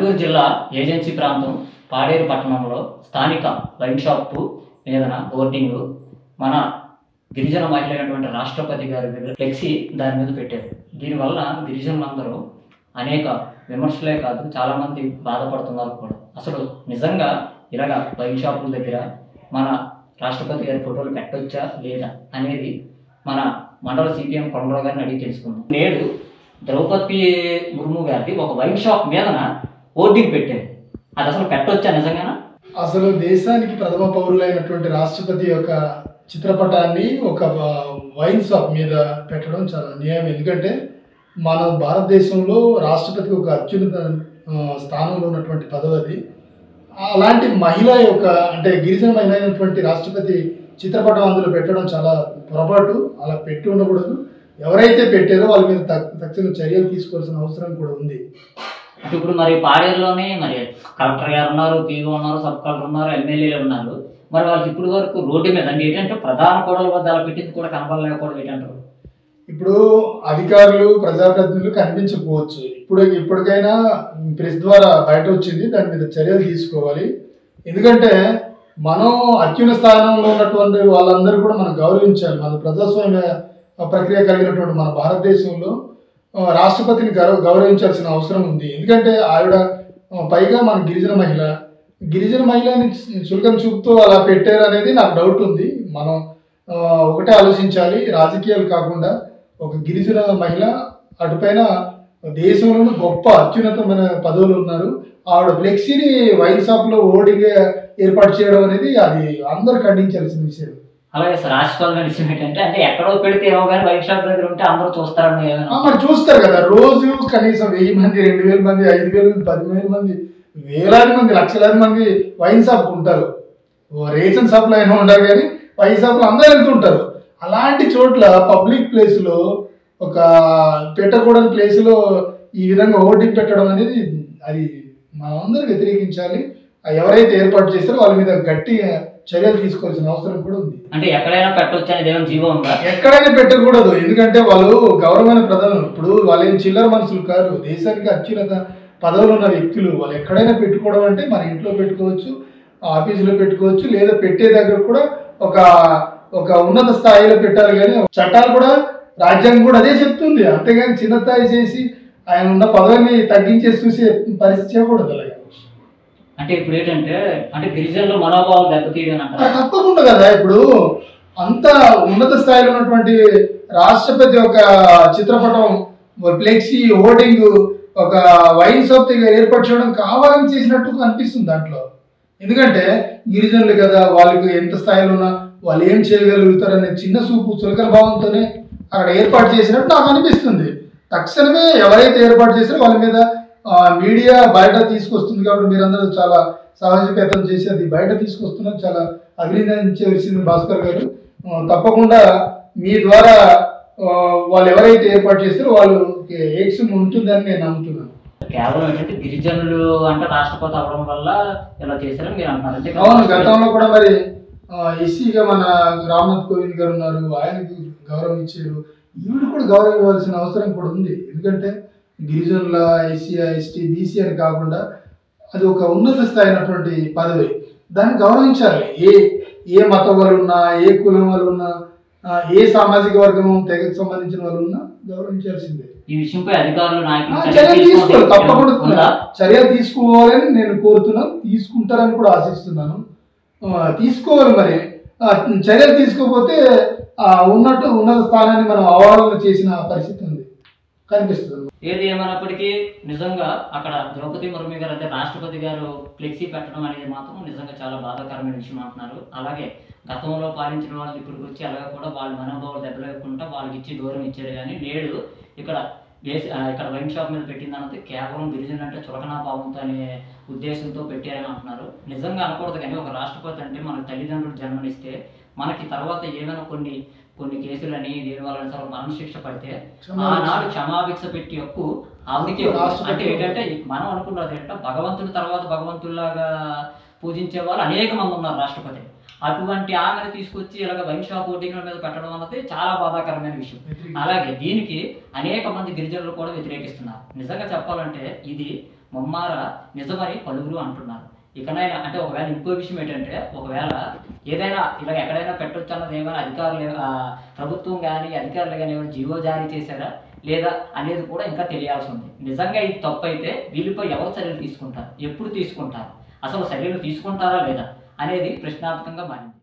నెల్లూరు జిల్లా ఏజెన్సీ ప్రాంతం పాడేరు పట్టణంలో స్థానిక వైన్ షాపు మీదన హోర్డింగ్ మన గిరిజన మహిళ అయినటువంటి రాష్ట్రపతి గారి ఫ్లెక్సీ దాని మీద పెట్టారు. దీనివల్ల గిరిజనులందరూ అనేక విమర్శలే కాదు చాలామంది బాధపడుతున్నారు కూడా. అసలు నిజంగా ఇలాగ వైన్ షాపుల దగ్గర మన రాష్ట్రపతి గారి ఫోటోలు పెట్టొచ్చా లేదా అనేది మన మండల సిపిఎం కొండరావు గారిని అడిగి తెలుసుకుందాం. నేడు ద్రౌపది ముర్ము గారిది ఒక వైన్ షాప్ మీదన హోర్డింగ్ పెట్టారు. అది అసలు పెట్టొచ్చా నిజంగానా? అసలు దేశానికి ప్రథమ పౌరులైనటువంటి రాష్ట్రపతి యొక్క చిత్రపటాన్ని ఒక వైన్ షాప్ మీద పెట్టడం చాలా అన్యాయం. ఎందుకంటే మన భారతదేశంలో రాష్ట్రపతికి ఒక అత్యున్నత స్థానంలో ఉన్నటువంటి పదవి అది. అలాంటి మహిళ యొక్క అంటే గిరిజన మహిళ అయినటువంటి రాష్ట్రపతి చిత్రపటం అందులో పెట్టడం చాలా పొరపాటు. అలా పెట్టి ఉండకూడదు. ఎవరైతే పెట్టారో వాళ్ళ మీద తక్షణ చర్యలు తీసుకోవాల్సిన అవసరం కూడా ఉంది. అంటే ఇప్పుడు మరి పాడేరులోనే మరి కలెక్టర్ గారు ఉన్నారు, పీఓ ఉన్నారు, సబ్ కలెక్టర్ ఉన్నారు, ఎమ్మెల్యేలు ఉన్నారు. మరి వాళ్ళకి ఇప్పుడు వరకు రోడ్డు మీద అంటే ఏంటంటే ప్రధాన కోడల వద్ద అలా పెట్టింది కూడా కనపడలేకపోవడం ఏంటంటారు? ఇప్పుడు అధికారులు ప్రజాప్రతినిధులు కనిపించకపోవచ్చు. ఇప్పటికైనా ప్రెస్ ద్వారా బయట వచ్చింది, దాని మీద చర్యలు తీసుకోవాలి. ఎందుకంటే మనం అత్యున్నత స్థానంలో ఉన్నటువంటి వాళ్ళందరూ కూడా మనం గౌరవించాలి. మన ప్రజాస్వామ్య ప్రక్రియ కలిగినటువంటి మన భారతదేశంలో రాష్ట్రపతిని గౌరవించాల్సిన అవసరం ఉంది. ఎందుకంటే ఆవిడ పైగా మన గిరిజన మహిళని చులకన చూపుతూ అలా పెట్టారు అనేది నాకు డౌట్ ఉంది. మనం ఒకటే ఆలోచించాలి, రాజకీయాలు కాకుండా ఒక గిరిజన మహిళ అటుపైన దేశంలోని గొప్ప అత్యున్నతమైన పదవులు ఉన్నారు. ఆవిడ ఫ్లెక్సీని వైన్ షాప్లో హోర్డింగ్ ఏర్పాటు చేయడం అనేది అది అందరూ ఖండించాల్సిన విషయం. అలాగే సార్, రాష్ట్రాల విషయం ఏంటంటే అంటే ఎక్కడో పెడితే ఏమో కానీ వైన్ షాప్ దగ్గర ఉంటే అందరూ చూస్తారని మరి చూస్తారు కదా. రోజు కనీసం 1000 మంది, 2000 మంది, 5000 మంది, 10,000 మంది, వేలాది మంది, లక్షలాది మంది వైన్ షాప్ ఉంటారు. రేషన్ షాప్లో అయినా ఉంటారు కానీ వైన్ షాప్లో అందరూ వెళ్తుంటారు. అలాంటి చోట్ల పబ్లిక్ ప్లేస్లో ఒక పెట్టకూడని ప్లేస్లో ఈ విధంగా హోర్డింగ్ పెట్టడం అనేది అది మనందరూ వ్యతిరేకించాలి. ఎవరైతే ఏర్పాటు చేస్తారో వాళ్ళ మీద గట్టి చర్యలు తీసుకోవాల్సిన అవసరం కూడా ఉంది. అంటే ఎక్కడైనా పెట్టవచ్చు అనేది ఏమైనా జీవో ఉందా? ఎక్కడైనా పెట్టకూడదు. ఎందుకంటే వాళ్ళు గౌరవమైన ప్రధానం. ఇప్పుడు వాళ్ళు ఏం చిల్లర మనుషులు కాదు, దేశానికి అత్యున్నత పదవులు ఉన్న వ్యక్తులు. వాళ్ళు ఎక్కడైనా పెట్టుకోవడం అంటే మన ఇంట్లో పెట్టుకోవచ్చు, ఆఫీసులో పెట్టుకోవచ్చు, లేదా పెట్టే దగ్గర కూడా ఒక ఉన్నత స్థాయిలో పెట్టాలి. కానీ చట్టాలు కూడా రాజ్యాంగం కూడా అదే చెప్తుంది. అంతేగాని చిన్న స్థాయి చేసి ఆయన ఉన్న పదవిని తగ్గించేసి చూసే పరిస్థితి చేయకూడదు. అలాగే అంటే ఇప్పుడు ఏంటంటే అంటే గిరిజనుల మనోభావం దెబ్బతీయడం తప్పకుండా కదా. ఇప్పుడు అంత ఉన్నత స్థాయిలో ఉన్నటువంటి రాష్ట్రపతి ఒక చిత్రపటం ఫ్లెక్సీ హోర్డింగ్ ఒక వైన్ షాప్ దగ్గర ఏర్పాటు చేయడం కావాలని చేసినట్టు అనిపిస్తుంది దాంట్లో. ఎందుకంటే గిరిజనులు కదా, వాళ్ళకి ఎంత స్థాయిలో ఉన్నా వాళ్ళు ఏం చేయగలుగుతారనే చిన్న చూపు చులకన భావంతోనే అక్కడ ఏర్పాటు చేసినట్టు నాకు అనిపిస్తుంది. తక్షణమే ఎవరైతే ఏర్పాటు చేశారో వాళ్ళ మీద మీడియా బయట తీసుకొస్తుంది. కాబట్టి మీరందరూ చాలా సాహసోపేతం చేసి అది బయట తీసుకొస్తున్నారు. చాలా అభినందించవలసింది భాస్కర్ గారు. తప్పకుండా మీ ద్వారా వాళ్ళు ఎవరైతే ఏర్పాటు చేస్తారో వాళ్ళకి యాక్షన్ ఉంటుందని నేను నమ్ముతున్నాను. కేవలం ఏంటంటే గిరిజనులు అంటే రాష్ట్రపతి అవడం వల్ల ఇలా చేశారని మీరు అంటున్నారు. అవును, గతంలో కూడా మరి ఎస్సీగా మన రామ్నాథ్ కోవింద్ గారు ఉన్నారు, ఆయనకు గౌరవం ఇచ్చారు. ఈవిడ కూడా గౌరవం ఇవ్వాల్సిన అవసరం కూడా ఉంది. ఎందుకంటే గిరిజనుల ఎస్సీ, ఎస్టీ, బీసీ అని కాకుండా అది ఒక ఉన్నత స్థాయి అయినటువంటి పదవి. దాన్ని గౌరవించాలి. ఏ మతం వాళ్ళు ఉన్నా, ఏ కులం వాళ్ళు ఉన్నా, ఏ సామాజిక వర్గం తెగకు సంబంధించిన వాళ్ళు ఉన్నా గౌరవించాల్సిందే. ఈ విషయంపై అధికారులు చర్యలు తీసుకోవాలి. తప్పకుండా చర్యలు తీసుకోవాలని నేను కోరుతున్నాను. తీసుకుంటారని కూడా ఆశిస్తున్నాను. తీసుకోవాలి. మరి చర్యలు తీసుకోకపోతే ఉన్నత స్థానాన్ని మనం అవహేళన చేసిన పరిస్థితి ఉంది కనిపిస్తుంది. ఏది ఏమైనప్పటికీ నిజంగా అక్కడ ద్రౌపది ముర్ము గారు అంటే రాష్ట్రపతి గారు ఫ్లెక్సీ పెట్టడం అనేది మాత్రం నిజంగా చాలా బాధాకరమైన విషయం అంటున్నారు. అలాగే గతంలో పాలించిన వాళ్ళు ఇప్పటికి వచ్చి అలాగే కూడా వాళ్ళ మనోభావాలు దెబ్బలేకుండా వాళ్ళకి ఇచ్చి గౌరవం ఇచ్చారు. కానీ నేడు ఇక్కడ వైన్ షాప్ మీద పెట్టిందన్నది కేవలం గిరిజనులు అంటే చులకనా భావంతో అనే ఉద్దేశంతో పెట్టారని అంటున్నారు. నిజంగా అనకూడదు. కానీ ఒక రాష్ట్రపతి అంటే మనకు తల్లిదండ్రులు జన్మనిస్తే మనకి తర్వాత ఏమైనా కొన్ని కేసులని దీనివల్ల సరే మరణశిక్ష పడితే ఆనాడు క్షమాభిక్ష పెట్టి హక్కు ఆవిడకి. అంటే ఏంటంటే మనం అనుకున్నది ఏంటంటే భగవంతుడి తర్వాత భగవంతుల్లాగా పూజించే వాళ్ళు అనేక మంది ఉన్నారు రాష్ట్రపతి. అటువంటి ఆమెను తీసుకొచ్చి ఇలాగ వైన్ షాప్ హోర్డింగ్ల మీద పెట్టడం అన్నది చాలా బాధాకరమైన విషయం. అలాగే దీనికి అనేక మంది గిరిజనులు కూడా వ్యతిరేకిస్తున్నారు. నిజంగా చెప్పాలంటే ఇది ముమ్మార నిజమని పలువురు అంటున్నారు. ఇకనైనా అంటే ఒకవేళ ఇంకో విషయం ఏంటంటే, ఒకవేళ ఏదైనా ఇలా ఎక్కడైనా పెట్టొచ్చు అన్నది ఏమైనా అధికారులు ప్రభుత్వం కానీ అధికారులు కానీ ఏమైనా జీవో జారీ చేశారా లేదా అనేది కూడా ఇంకా తెలియాల్సి ఉంది. నిజంగా ఇది తప్పు అయితే వీళ్ళపై ఎవరు చర్యలు తీసుకుంటారు, ఎప్పుడు తీసుకుంటారు, అసలు చర్యలు తీసుకుంటారా లేదా అనేది ప్రశ్నార్థకంగా మారింది.